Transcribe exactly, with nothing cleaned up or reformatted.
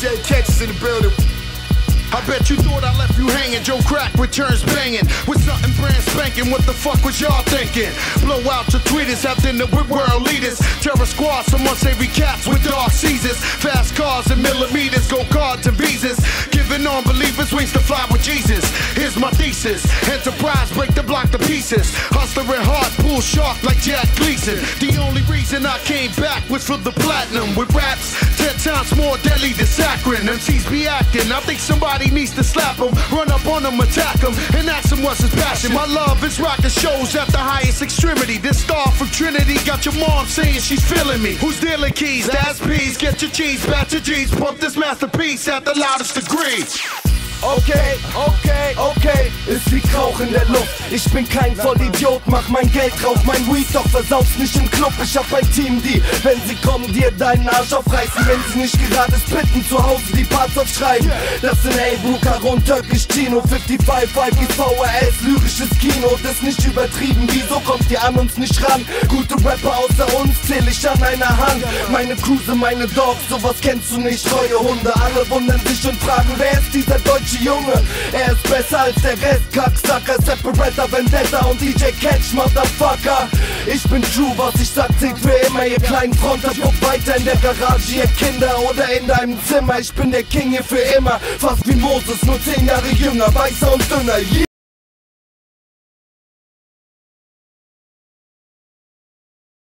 J Catches in the building. I bet you thought I left you hanging. Joe Crack returns banging with something brand spanking. What the fuck was y'all thinking? Blow out your tweeters, have dinner with world leaders. Terror squad, some unsavory cats with dark Caesars. Fast cars and millimeters, go cards and visas. Giving non-believers wings to fly with Jesus. Here's my thesis: Enterprise, break the block to pieces. Hustler at heart, bull shark like Jack Gleason. The only reason I came back was for the platinum. With raps ten times more deadly than saccharin. M Cs be acting, I think somebody needs to slap him, run up on him, attack him, and ask him what's his passion. My love is rocking shows at the highest extremity. This star from Trinity got your mom saying she's feeling me. Who's dealing keys? That's P's. Get your cheese, batch your G's. Pump this masterpiece at the loudest degree. Okay, okay, okay, ist wie Rauch in der Luft. Ich bin kein Vollidiot, mach mein Geld drauf, mein Weed, doch versauf's nicht im Club. Ich hab ein Team, die, wenn sie kommen, dir deinen Arsch aufreißen. Wenn sie nicht gerade spitten, zu Hause die Parts aufschreiben. Das sind A-Bru, Caron, Türkisch, Chino, fünfundfünfzig, five Gs, V R S, lyrisches Kino. Das ist nicht übertrieben, wieso kommt ihr an uns nicht ran? Gute Rapper außer uns zähl ich an einer Hand. Meine Cruise, meine Dogs, sowas kennst du nicht, treue Hunde. Alle wundern sich und fragen, wer ist dieser deutsche Junge? Er ist besser als der Rest, Kacksacker, Separator, Vendetta und D J Catch, Motherfucker. Ich bin true, was ich sag, zählt für immer, ihr kleinen Fronter. Guck weiter in der Garage, ihr Kinder, oder in deinem Zimmer. Ich bin der King hier für immer, fast wie Moses, nur zehn Jahre jünger, weißer und dünner.